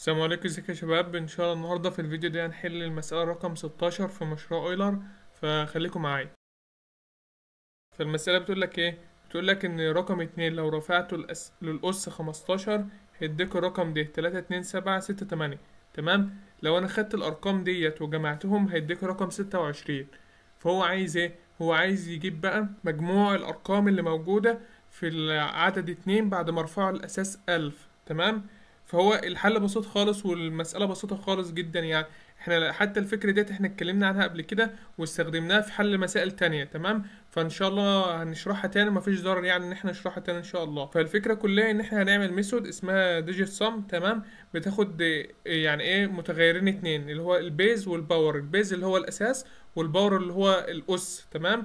السلام عليكم، ازيكم يا شباب؟ ان شاء الله النهارده في الفيديو ده هنحل المسألة رقم 16 في مشروع اويلر، فخليكم معايا. فالمسألة بتقول لك ايه؟ بتقول لك ان رقم 2 لو رفعته للأس 15 هيديك الرقم ده 32768. تمام؟ لو انا خدت الارقام ديت وجمعتهم هيديك رقم 26. فهو عايز ايه؟ هو عايز يجيب بقى مجموع الارقام اللي موجودة في العدد 2 بعد ما رفعه الاساس 1000. تمام؟ فهو الحل بسيط خالص والمسألة بسيطة خالص جدا يعني. احنا حتى الفكرة ديت احنا اتكلمنا عنها قبل كده واستخدمناها في حل مسائل تانية. تمام؟ فان شاء الله هنشرحها تاني، مفيش ضرر يعني ان احنا نشرحها تاني ان شاء الله. فالفكرة كلها ان احنا هنعمل ميثود اسمها ديجيت سم. تمام؟ بتاخد يعني ايه متغيرين اتنين، اللي هو البيز والباور. البيز اللي هو الاساس والباور اللي هو الاس. تمام؟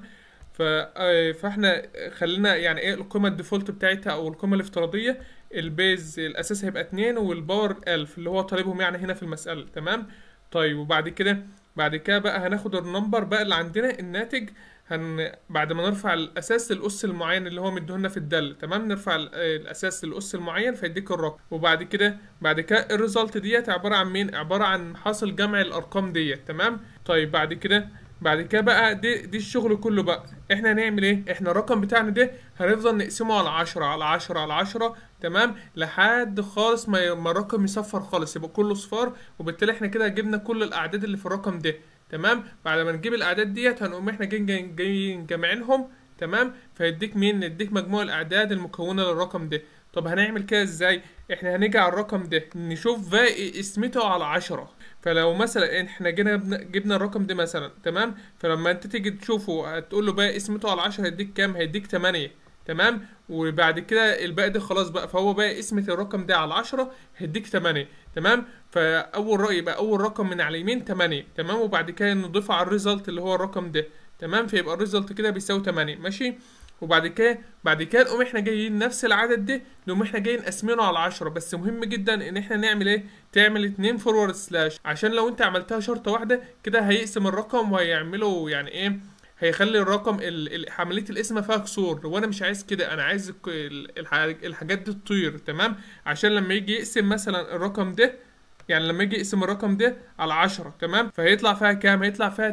فاحنا خلينا يعني ايه القيمة الديفولت بتاعتها او القيمة الافتراضية. البيز الاساس هيبقى 2 والباور 1000 اللي هو طالبهم يعني هنا في المسألة. تمام؟ طيب وبعد كده بقى هناخد النمبر بقى اللي عندنا الناتج. بعد ما نرفع الاساس للاس المعين اللي هو مديهولنا في الدالة. تمام؟ نرفع الاساس للاس المعين فيديك الرقم. وبعد كده الريزلت ديت عبارة عن مين؟ عبارة عن حاصل جمع الارقام ديت. تمام؟ طيب بعد كده بقى دي الشغل كله بقى. احنا هنعمل ايه؟ احنا الرقم بتاعنا ده هنفضل نقسمه على 10 على 10 على 10. تمام؟ لحد خالص ما الرقم يصفر خالص يبقى كله صفار، وبالتالي احنا كده جبنا كل الاعداد اللي في الرقم ده. تمام؟ بعد ما نجيب الاعداد ديت هنقوم احنا جايين جامعينهم. تمام؟ فيديك مين؟ يديك مجموع الاعداد المكونه للرقم ده. طب هنعمل كده ازاي؟ احنا هنيجي على الرقم ده نشوف باقي قسمته على 10. فلو مثلا احنا جبنا الرقم ده مثلا. تمام؟ فلما انت تيجي تشوفه هتقول له باقي قسمته على 10 هيديك كام؟ هيديك 8. تمام؟ وبعد كده الباقي ده خلاص بقى، فهو باقي قسمة الرقم ده على 10 هيديك 8. تمام؟ فاول رأي يبقى اول رقم من على اليمين 8. تمام؟ وبعد كده نضيفه على الريزلت اللي هو الرقم ده. تمام؟ فيبقى الريزلت كده بيساوي 8. ماشي؟ بعد كده نقوم احنا جايين نفس العدد ده نقوم احنا جايين قاسمينه على 10. بس مهم جدا ان احنا نعمل ايه؟ تعمل 2 فورورد سلاش، عشان لو انت عملتها شرطة واحدة كده هيقسم الرقم وهيعمله يعني ايه، هيخلي الرقم عملية القسمة فيها كسور، وانا مش عايز كده. انا عايز الحاجات دي تطير. تمام؟ عشان لما يجي يقسم مثلا الرقم ده، يعني لما يجي يقسم الرقم ده على 10. تمام؟ فهيطلع فيها كام؟ هيطلع فيها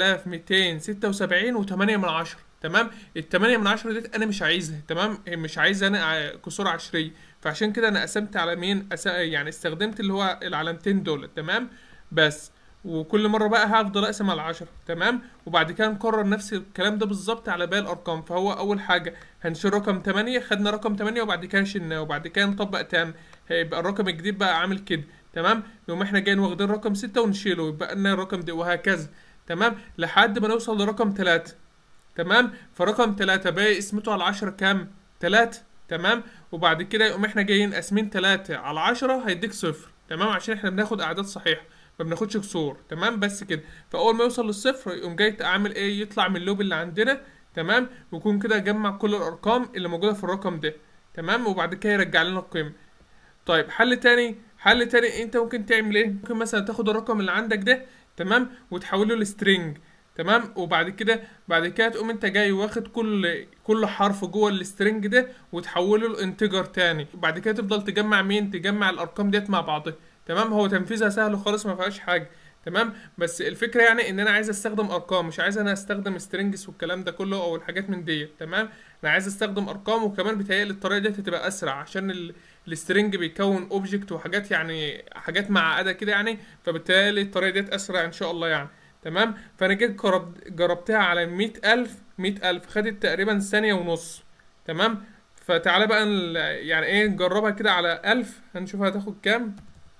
3276 و8 من 10. تمام؟ التمانية من 10 ديت انا مش عايزها. تمام؟ مش عايز انا كسور عشرية. فعشان كده انا قسمت على مين؟ يعني استخدمت اللي هو العلامتين دول. تمام؟ بس وكل مره بقى هفضل اقسم على 10. تمام؟ وبعد كده نكرر نفس الكلام ده بالظبط على باقي الارقام. فهو اول حاجه هنشيل رقم 8، خدنا رقم 8 وبعد كده شلناه وبعد كده نطبق تاني، هيبقى الرقم الجديد بقى عامل كده. تمام؟ نقوم احنا جايين واخدين رقم 6 ونشيله يبقى لنا الرقم ده، وهكذا. تمام؟ لحد ما نوصل لرقم 3. تمام؟ فرقم 3 باقي قسمته على 10 كام؟ 3. تمام؟ وبعد كده يقوم احنا جايين قاسمين 3 على 10 هيديك صفر. تمام؟ عشان احنا بناخد اعداد صحيحه ما بناخدش كسور. تمام؟ بس كده. فاول ما يوصل للصفر يقوم جاي اعمل ايه؟ يطلع من اللوب اللي عندنا. تمام؟ ويكون كده جمع كل الارقام اللي موجوده في الرقم ده. تمام؟ وبعد كده يرجع لنا القيمه. طيب حل تاني انت ممكن تعمل ايه؟ ممكن مثلا تاخد الرقم اللي عندك ده. تمام؟ وتحوله لسترينج. تمام؟ بعد كده تقوم انت جاي واخد كل حرف جوه السترينج ده وتحوله لانتجر تاني. وبعد كده تفضل تجمع مين؟ تجمع الارقام ديت مع بعضها. تمام؟ هو تنفيذها سهل خالص ما فيهاش حاجه. تمام؟ بس الفكره يعني ان انا عايز استخدم ارقام، مش عايز انا استخدم سترينجز والكلام ده كله او الحاجات من ديت. تمام؟ انا عايز استخدم ارقام، وكمان بيتهيألي الطريقه ديت هتبقى اسرع عشان السترنج بيكون اوبجكت وحاجات يعني حاجات معقده كده يعني. فبالتالي الطريقه ديت اسرع ان شاء الله يعني. تمام؟ فانا جيت جربتها على 100,000 خدت تقريبا ثانيه ونص. تمام؟ فتعالى بقى يعني ايه نجربها كده على 1000 هنشوف هتاخد كام.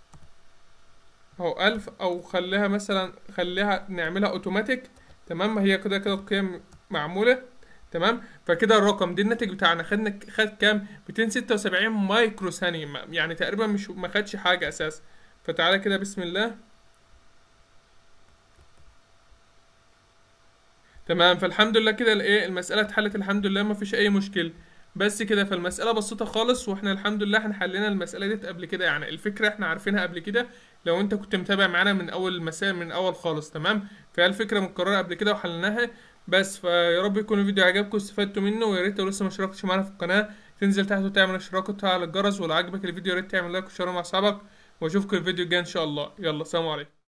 اهو 1000، او خليها نعملها اوتوماتيك. تمام؟ هي كده القيم معموله. تمام؟ فكده الرقم دي الناتج بتاعنا خد كام؟ 276 مايكرو ثانيه، يعني تقريبا مش ما خدش حاجه اساسا. فتعالى كده بسم الله. تمام؟ فالحمد لله كده الايه المساله اتحلت الحمد لله، ما فيش اي مشكله. بس كده. فالمساله بسيطه خالص، واحنا الحمد لله احنا حلينا المساله دي قبل كده يعني. الفكره احنا عارفينها قبل كده لو انت كنت متابع معانا من اول المسائل من اول خالص. تمام؟ فهي الفكره متكرره قبل كده وحلناها. بس فيا رب يكون الفيديو عجبكم واستفدتوا منه، ويا ريت لو لسه ما اشتركتش معانا في القناه تنزل تحت وتعمل اشتراك وتفعل الجرس، ولو عجبك الفيديو يا ريت تعمل لايك وشير مع اصحابك. واشوفكم الفيديو الجاي ان شاء الله. يلا سلام عليكم.